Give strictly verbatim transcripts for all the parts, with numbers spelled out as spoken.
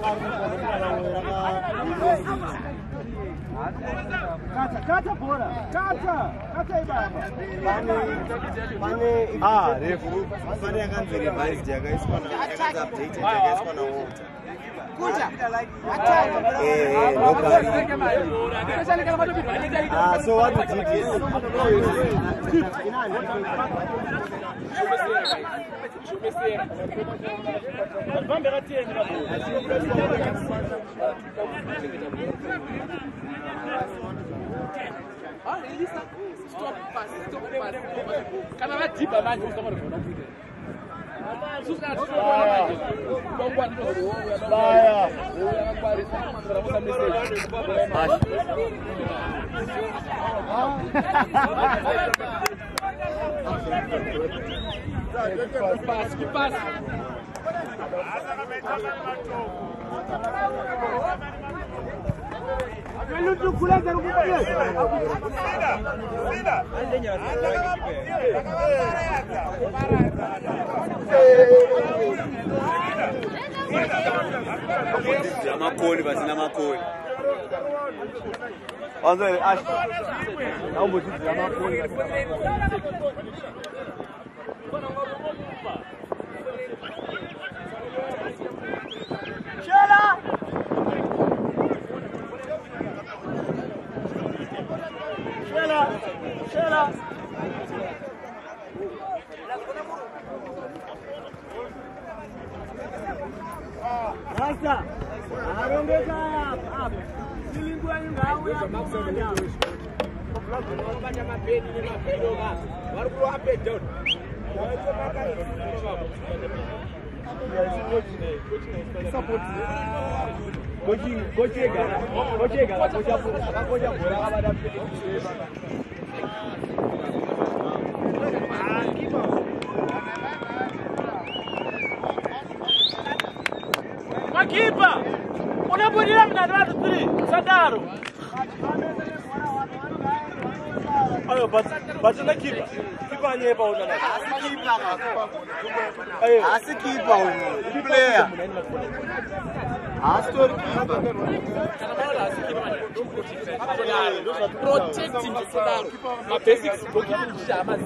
Kata, kata bora, kata, kata ibaba. Pane, ah, refu, pane yakanzi revised yakaiswa na yakanzi updated yakaiswa na water. Kuja, attack. Eh, eh, locally. Ah, so what we did is Ah, ele está stop pass, stop pass. Kana va deep manje usama rona kude. Susa tshona manje. Bongwa ndo ro ya baya. O ya ngwari sana mandra mo message. Pass, pass. Lutu kula zaru kupaye. Sina. Sina. amakoni basina amakoni. Anzo ash. Naomba tuzi amakoni. Shela. Shela. Shela. Basta. Arongeza hapa. Silingu yangu ngawe hapa. Wakanya mapeni ni mapeni oga. Waruko hape down. Support. Coaching, coaching gara. Coaching gara. Coaching bora. Coaching bora kabada. Makipa. Unabudira mnadwa three. Sadaro. Ayo but but na kipa. Kipa nyepa una na. Kipa ngakho. Ayo, asikipa uno. Player. Astor kipa. Protecting the Sadaro. My basics blocking shama.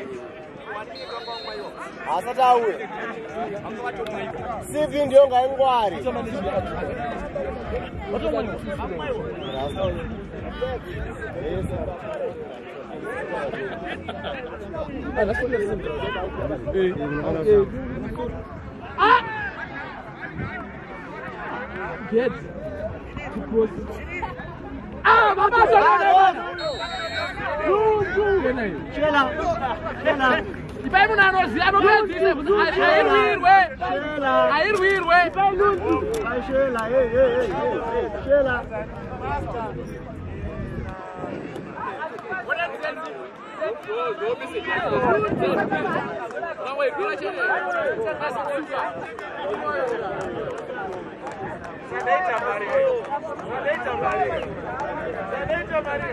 Asatawe. Sivi ndio ngaingwari. Ah! Get. Ah, mama sana. Shela. Shela. Ipai muna no ziano be dile. Air wir we. Shela. Air wir we. Ipai lundu. Shela. Hey hey hey. Shela. Sadeita Maria. Sadeita Maria. Sadeita Maria.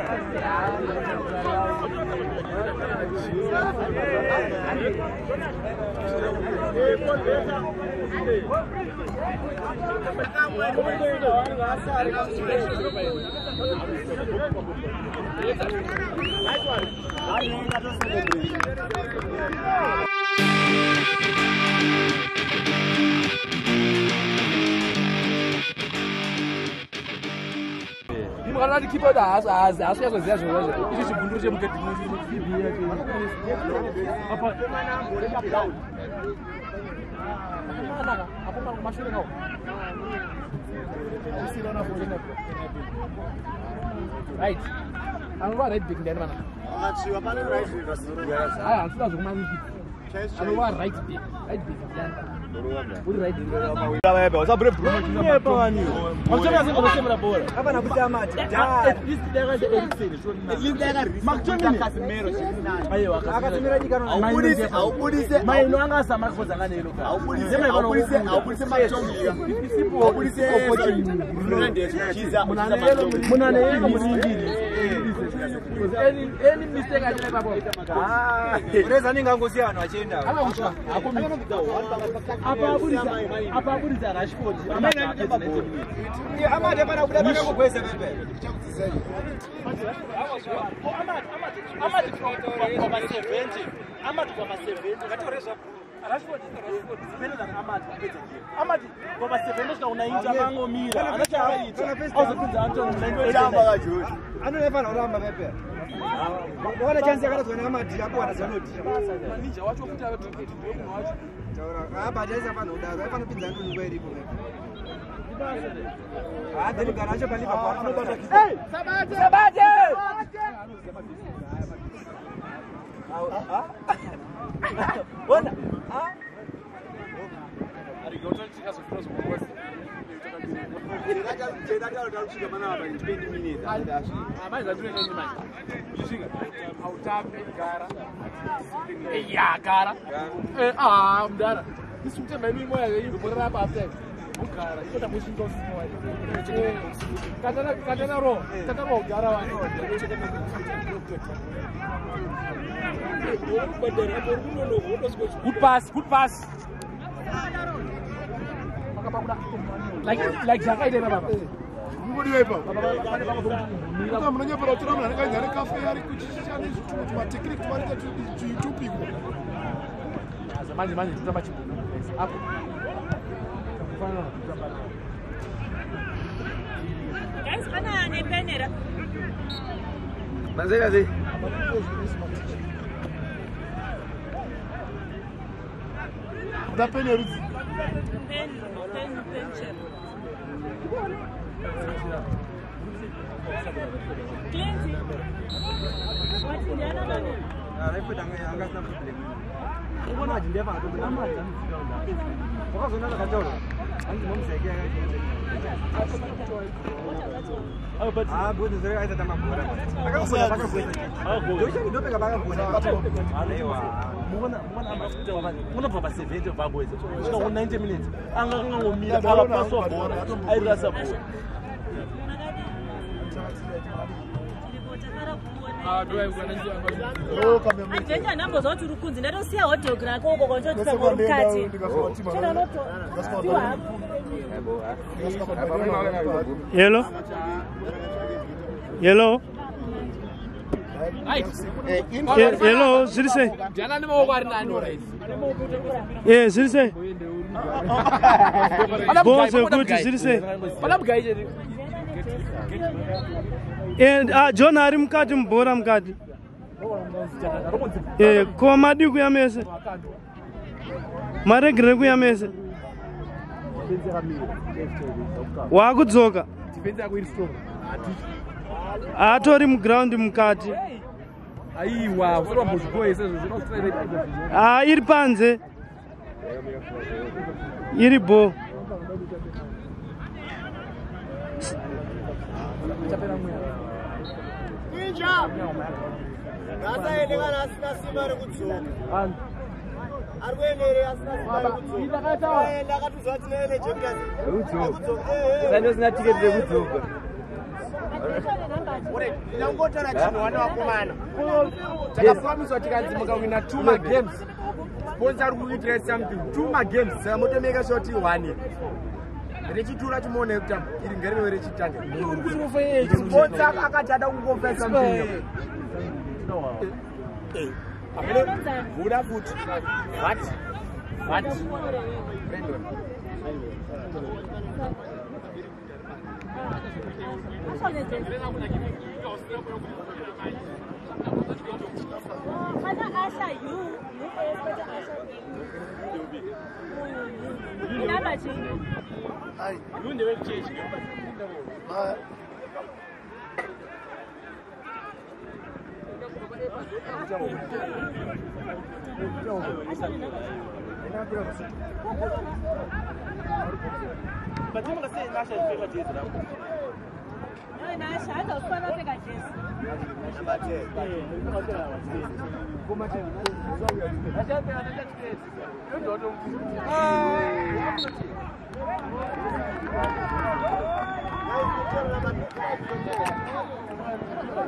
Imukana dikipa da as as as yazo ziyazo yazo. Ichi chibunduru chemuketi chinochibira che. Apa mana apa apa mashure nawo. Usirona bolina. Right. Anwa right big ndani mana. Achiwa pane right rasizugara. Ah, ansuda zokumanyiki. Anwa right big. Right big ndani. Uri right big. Baba, usabure Bruno Niye pawani. Machana sema kusema bora. Hapa nakuja mati. At least daga za Eriksen. At least daga Makchoni Casemiro. Ayo Casemiro dikano. Aubudise, aubudise. Maino anga sama koza ngane lo. Aubudise, aubudise, aubudise Makchoni. Aubudise Bruno ndiye chiza. Munane yelo muningili. any any mistake I did babo. Ah, reza ningangosiyana achienda. Akakusha. Apa abudisa. Apa abudisa Rashford. Amene ndibabo. Amade pana kuda bana kugwesa pepe. Amade Amade kwa seventy. Amade kwa seventy. Ngatoreza Rashford Rashford better than Amade. Amade kwa seventy na unainja mango mira. Anachaita. Ozopinza Anton Ndamba kajuzi. Anonefana uramba pepe. Bwana chance yakati zona Amade hapo anazanoti. Ninja wacho kuti abantu ndio kunawacho. Hapa jaisa pana udaro. Hapa pinza ndo ngweri ipo. Ah, dele garage pali pa porta. Hey! Sabate! Sabate! Bona. Ah? Ari gota chika sofroso kwa. Chega chega chega kushika mana hapa in twenty minutes. Ah, mais adure nini mais? Chega. Hautape gara. Eh, ya gara. Eh, ah, mdara. Isute mimi moya hivi bora hapa after. Cara, isso tá muito doce, Katana, katana ro, katana ro, gara wa. Good pass, good pass. Like, like Jaka ide baba. Ngudi wepa. Kama mnanya para utura mna nganya ne cafe yari kuchisha ni tuma technique tumaleta tu YouTube iko. Zamani zamani tutamba chipo. Hapo. Guys, kana ne penera. Manzela zi. Da penera. Pen, pen, pencher. Cleanse. What is the other one? Ah, refu danga anga sana problem. Ubona jinde ba to na ma tan. Kwa zona la kajolo. Angi momseke yake. Oh, but Ah, budu zere aita tama bora. Aka kuona paka kuona. ah, go. Josha ndope kabaka kuona. Alewa. Mwana mwana amafuta wabani. Mwana baba seventy babweza. Shika one ninety minutes. Anga anga ngomila ala paso bora. Airasa bora. Ah, doa ngwana nje anga. Oh, kama mimi. Ajenja nambo zote urukunzi ndaro siya hotel gra ko ko konjo tsa ko rukati. Chana loto. Yellow? Yellow? Ye- Yellow, Zirise? Jana ni mo kwari nani ora. Yeah, Zirise? Bose, good, Zirise? Bala mgaije. And ah, John ari mukati mbora mukati. Eh, ko madi kuyamese. Maregre kuyamese. Wakudzoka. Defense yako iri strong. Atori muground mukati. Aiwa, uri wambozvikoye sezvo zvino straight. Ah, iri panze. Iri bo. Gasa ende kana asina simba rekudzoka. Arwenere asina simba rekudzoka. Ida kaita. Eh, ndakatuzwa kuti nene Champions. Rekudzoka. Sando sina ticket rekudzoka. Ore, ndangotara chinhu wana wakomana. Takapromiswa tikanzi mukawina two ma games. Sponsor kuitira something. Two ma games. Saka motomeka shoti one. Rechitura chimone kuti iri ngerero rechitanga. Kuti mufe Sponsor akati ada kungomfa something. Eh. Buda futhi. What? What? Mana Asha you, you better Asha. Inaba chini. Ai, you never change. ah. But you must say national favorite is now. No, na Asha ndo sipana peka jesi.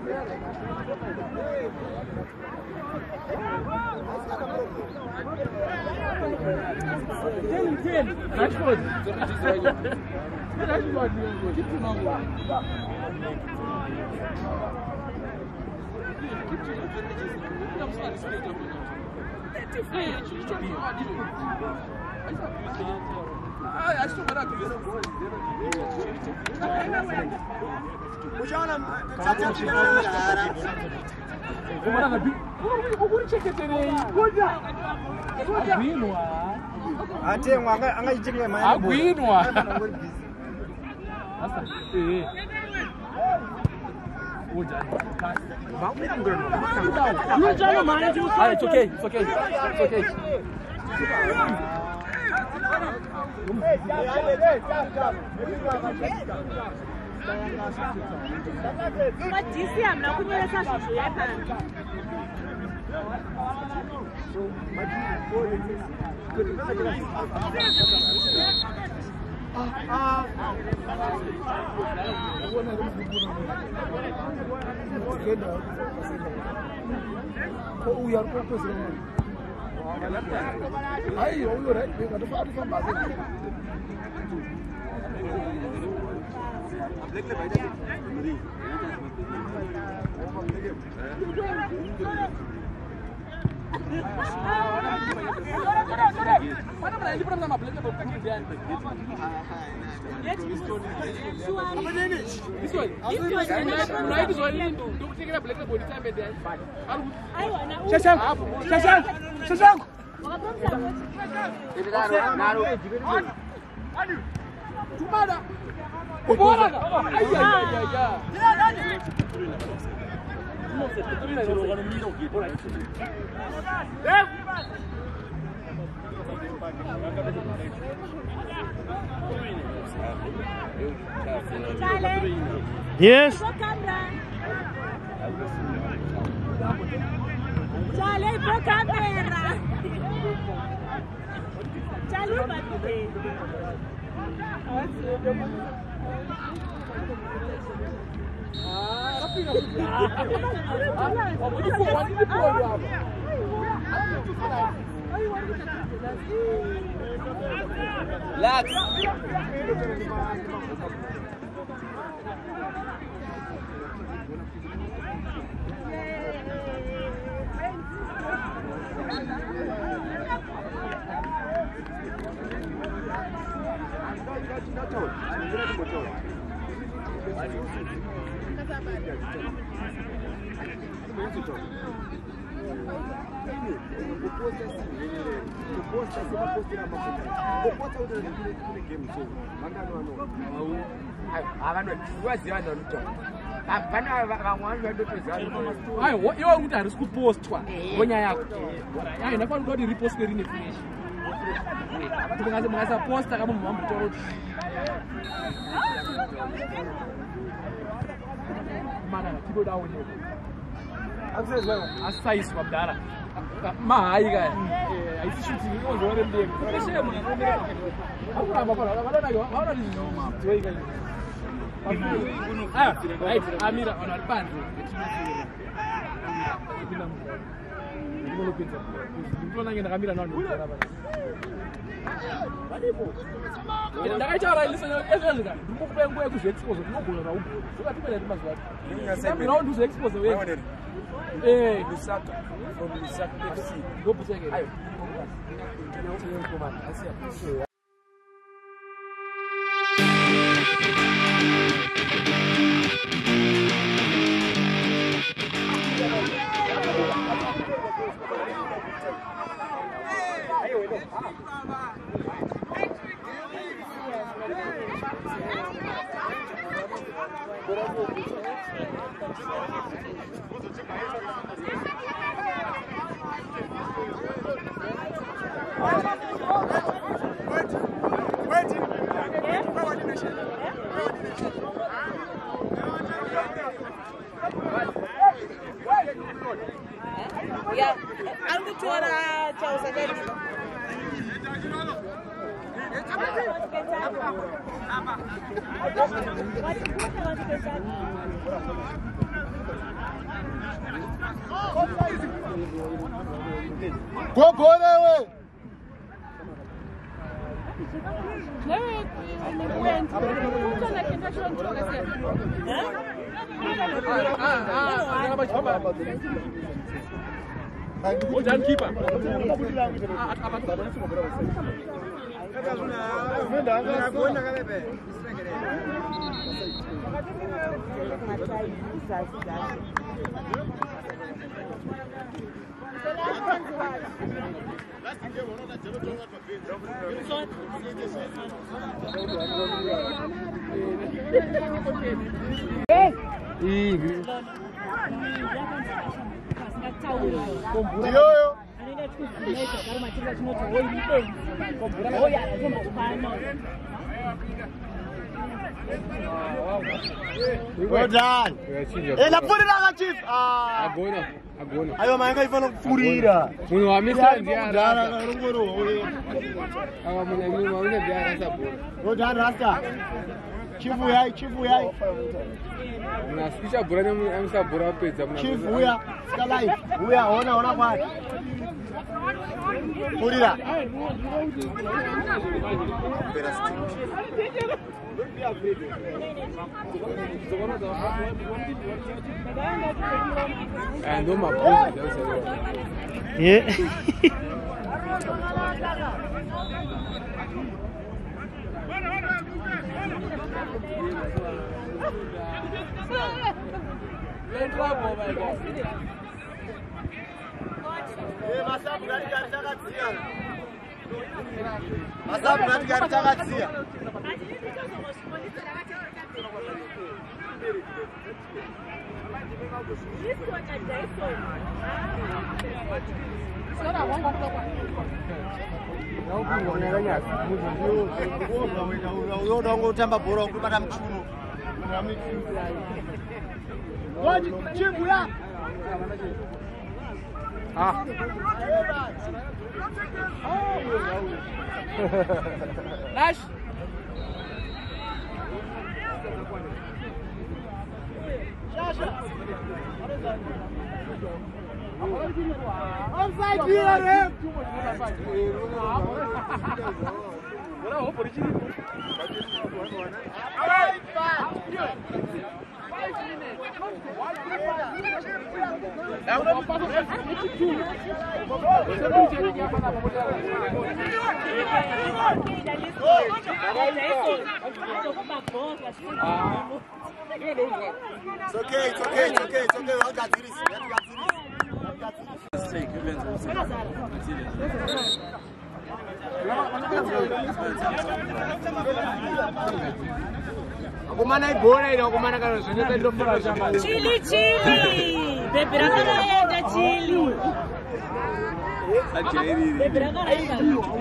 Rashford. Rashford. Keep to now. Keep to I'm sorry, sorry. I still got to Atengwa angayichike manje. Agwinwa. It's okay, it's okay, it's okay. But D C I'm not going to let us Ai, olha, né? Eu tô falando com base. Yes. Charlie, por camera. Charlie, baby. Relax. Ai, iwe kuti ari kupostwa ngonya yako. Ai, ndafana kuti repost rini finish. Kuti mungasa posta kama mumamutoro. Mana tipo dawo ne. Asais mabdara. Mahai kaya. Eh, aisi shuti ngo ngore mbeki. Kese mwana ngomera. Akura mabala, akana yo, akana ni noma. Toi kaya. Ah, right, Amira on our band. Amira non. Ndakaitaura ilisanya ezvezvika ndikukupengo ekuzviexpose ndinogona raubu zvakatipera timazuva atiraundi uzviexpose we eh Lusaka from Lusaka F C ndobuseke ayo Yeah, I'm going to tell you. Go boy Hold keeper. Well done. Ela put it on chief. Ah. Agora, agora. Ayo manga ifana kufurira. Munhu wamisa ndiye Dana ngorongoro. Ava munhu munhu wamisa ndiye arasa bora. Well done Rasta. Chifu yai, chifu yai. Nasikisha bora nemu amisa bora pedza munhu. Chifu uya, ska live. Uya ona ona kwati. Furira. And no my boss Yeah. Masabu ngati takatsia. Masabu ngati takatsia. Uyoda ngotamba bhora ukubata mchuno. Ngoji chibuya. Ah. Lash. Offside here. Bora ho por chini. It's okay, it's okay, it's okay, it's okay. Well, that's it. That's it. Kumana ibora ino kumana kana zvinoita ndofara zvamba. Chili chili. Baby rakaraenda chili. Ajairi. Baby rakaraenda.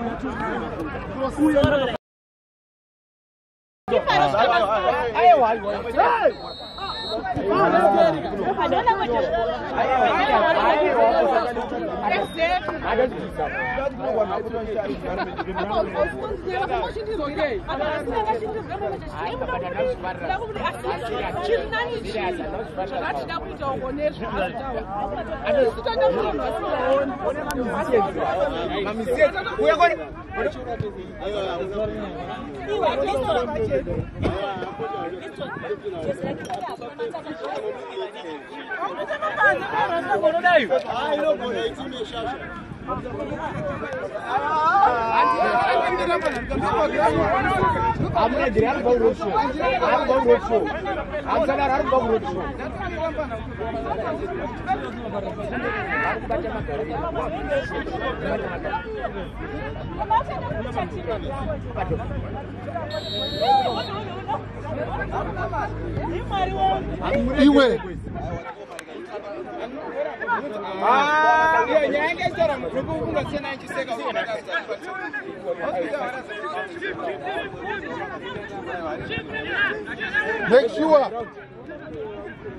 Ayo ayo. Adona moja. I'm going to go road show. I'm going road show. I'm going to go road show. Iwe. Ah, yeah, yeah, I guess that I'm going to send ninety seconds. Make sure.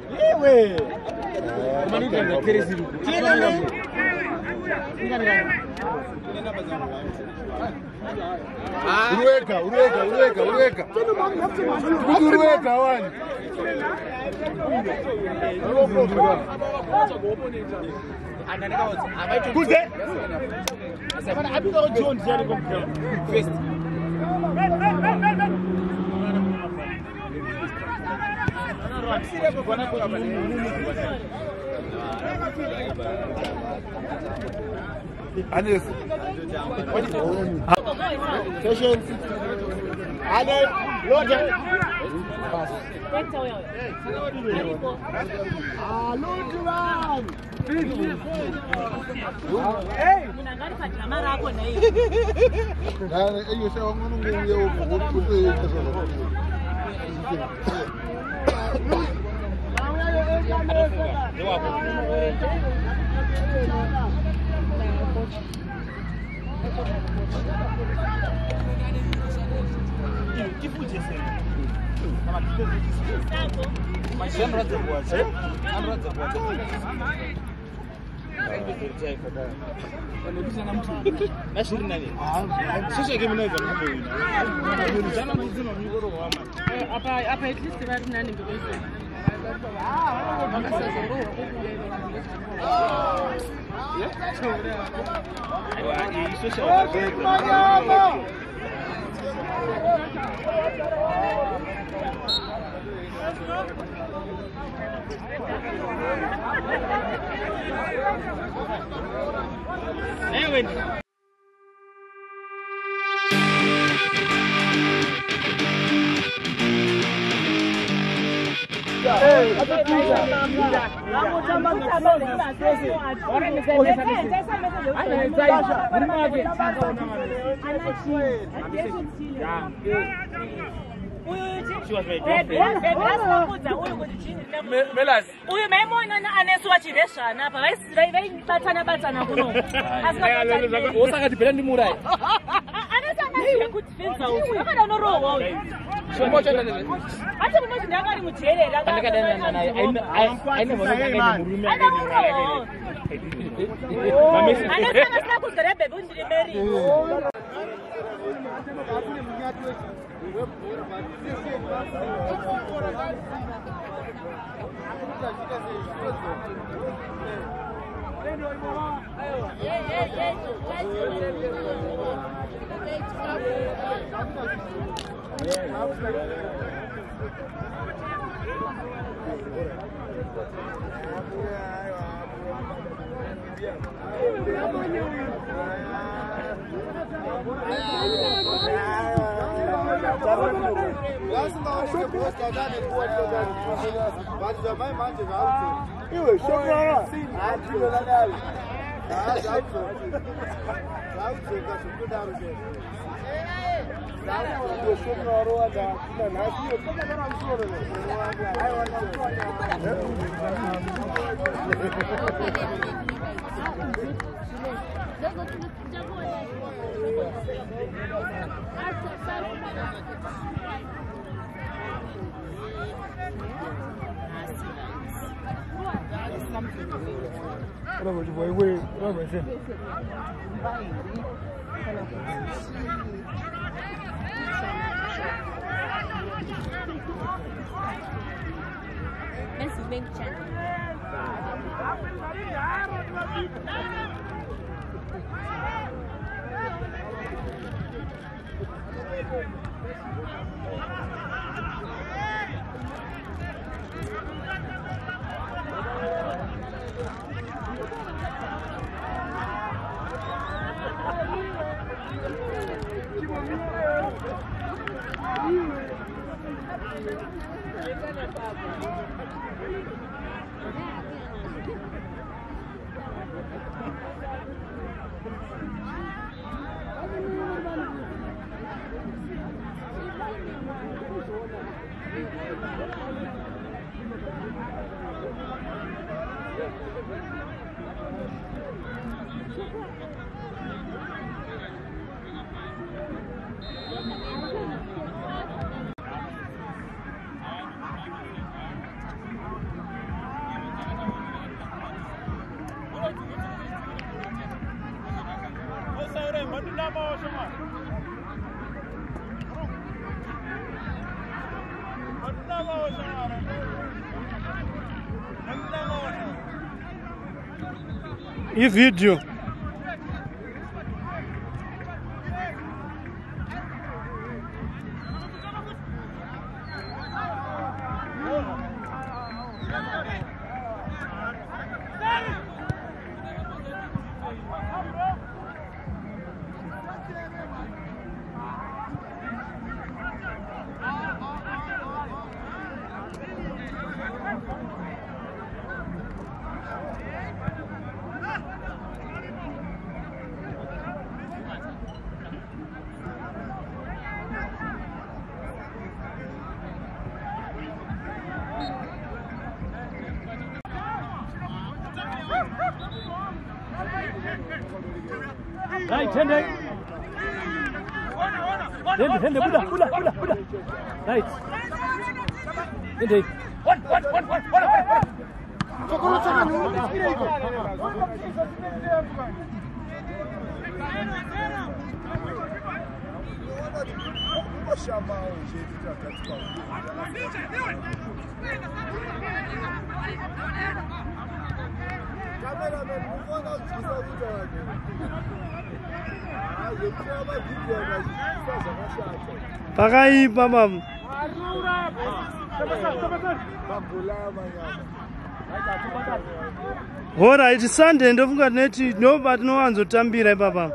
Iwe. Manu kan crazy. Tiene. Mira, mira. Uruweka, uruweka, uruweka, uruweka. Uruweka wani. Good day. I think I'll join the first. Anis. Patience. Anis. Roger. Ah, look around. Hey. You say I'm going She was my girlfriend. Melas. Uyu maimona aneswachi reshana pa vai batana batana kuno. Osaka dipenda ndi murai. Anasanga kuti fenza uyu. Akana no roho uyu. Shomo chona nene. Ati munozi ndakari muterera. Andika dana naye. Aine mono ngene murume. Ana roho. Anasanga sina kuzera bebe undiri meri. Messi bem chato. E vídeo. Right, Hende. Hende, Hende, Buddha, Buddha, Buddha, Buddha. Right. Hende. One, one, one, one, one, one, one. Chokoro, chokoro, chokoro. Pakaipa mama. Hora iti Sunday ndofunga neti ndoba tinowanzotambira ipapa.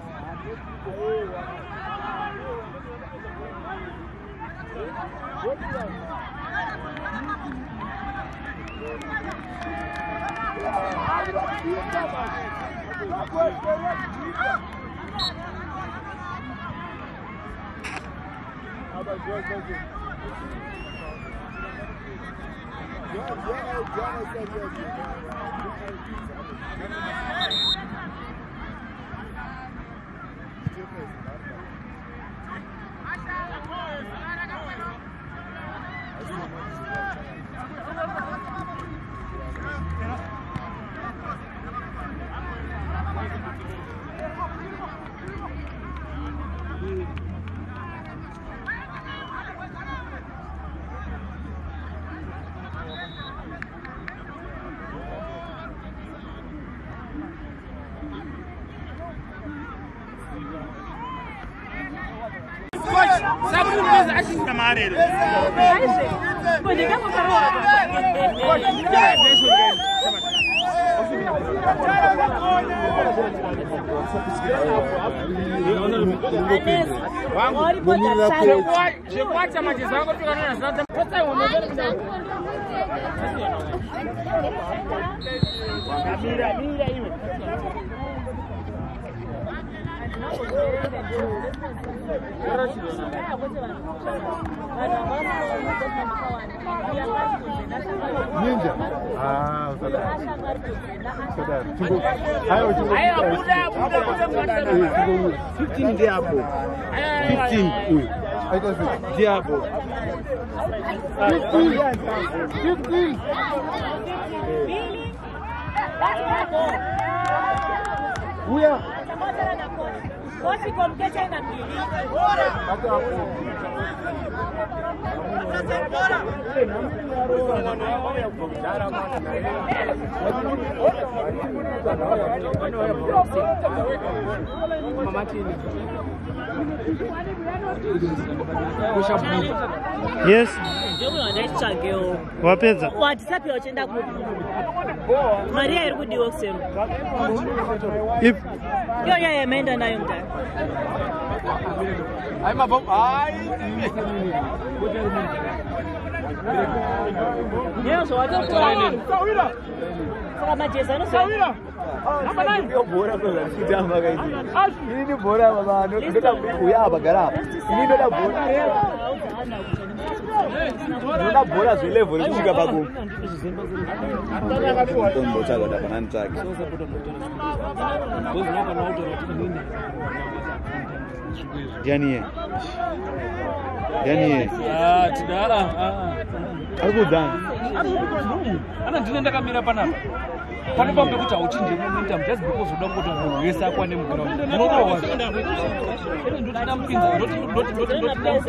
Ninja. Ah, saudara. Saudara. Tunggu. Ayo tunggu. Ayo muda, muda, muda, muda. fifteen dia hapo. fifteen. Huyu. Aiko sisi. Dia hapo. fifteen. fifteen. Huya. Kosi kwa mkete na mbili. Yes. Chageo. Wapedza. Whatsapp yochenda ku Maria iri kudiwa kusero. Ip. Yo ya yemenda nayo mtaka. Ai mabom, ai. Nyo so wato kwa. Saka majeza no sawira. Namba nine. Yo bora kwa kitamba gaidi. Ini ni bora baba. Ndio kuya abagara. Ini ndio bora. Ndio bora zile level kushika babu. Ndio mbocha kwa dafanani chake. Yani Yani Ah, tidak. Ah, ah. Aku dan. Ana ndine ndakamira panapa. Pane pambe kuti auchinje momentum just because uda kuti munhu wese akwane muground. Unotowa. Ene ndoti ndamupinza ndoti ndoti ndoti ndoti.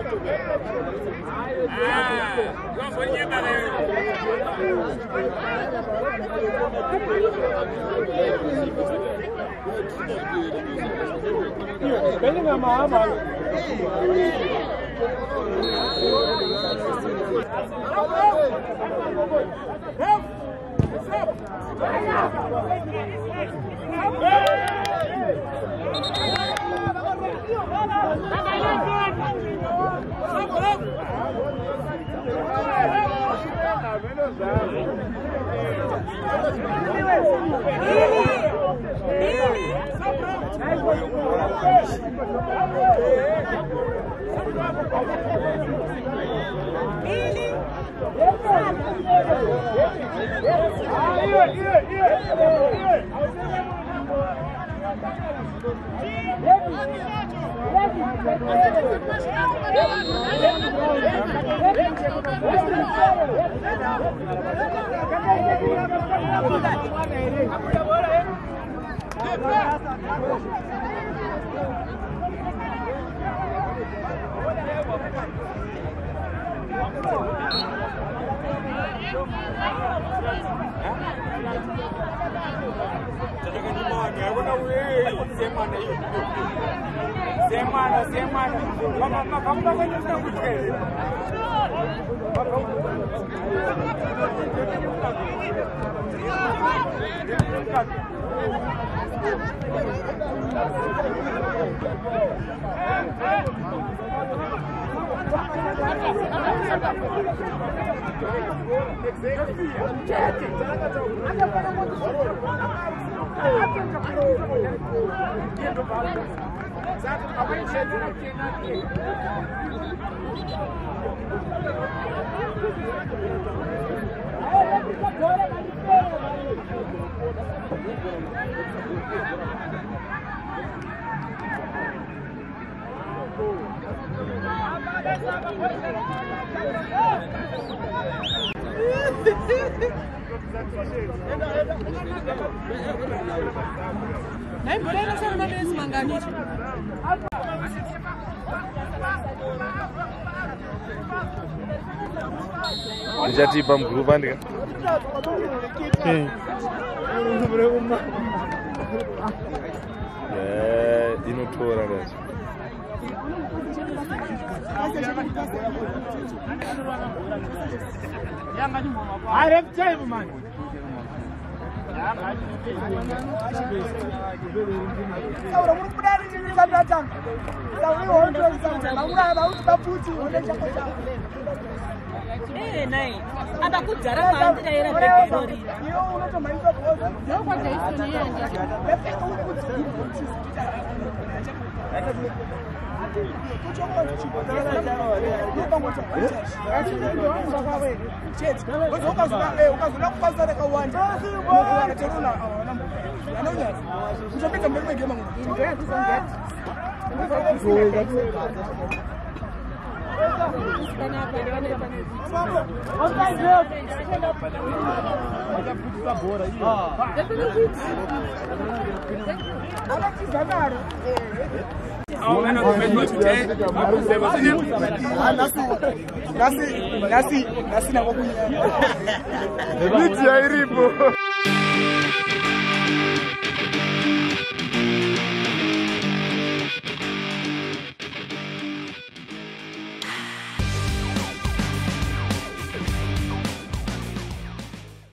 Spelling am Hammer. Semana, semana. Vamos, vamos, vamos, vamos. Nein, boleh rasa mana dia semangani. Jadi bam grupan kan? Ya, ini tuh orang ada. I have time, man. Eh, naik. Apa aku jarang main daerah Victoria. Nasi, nasi, nasi na wakunya. Niti ya iripo.